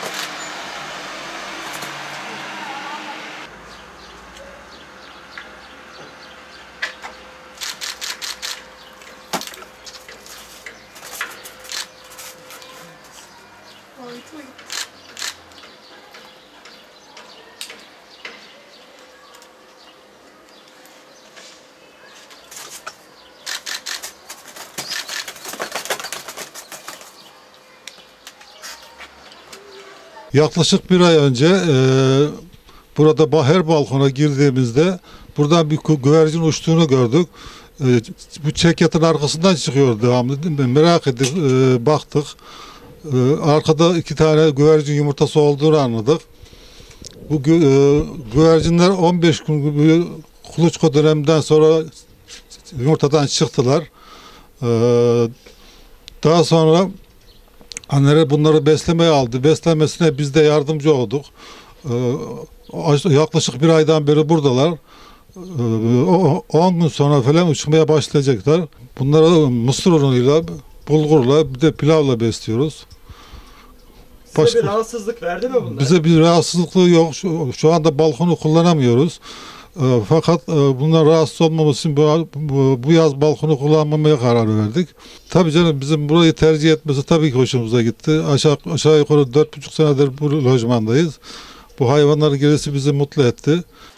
Yaklaşık bir ay önce burada her balkona girdiğimizde buradan bir güvercin uçtuğunu gördük. Bu çekyatın arkasından çıkıyor devamlı. Merak edip baktık. Arkada 2 tane güvercin yumurtası olduğunu anladık. Bu güvercinler 15 gün kuluçka döneminden sonra yumurtadan çıktılar. Daha sonra anneler bunları beslemeye aldı. Beslenmesine biz de yardımcı olduk. Yaklaşık bir aydan beri buradalar. 10 gün sonra falan uçmaya başlayacaklar. Bunları mısır unuyla, bulgurla, bir de pilavla besliyoruz. Size bir rahatsızlık verdi mi bunlar? Bize bir rahatsızlıklığı yok. Şu anda balkonu kullanamıyoruz. Fakat bunlar rahatsız olmaması için bu yaz balkonu kullanmamaya karar verdik. Tabii canım, bizim burayı tercih etmesi tabii ki hoşumuza gitti. Aşağı yukarı 4,5 senedir bu lojmandayız. Bu hayvanların gelişi bizi mutlu etti.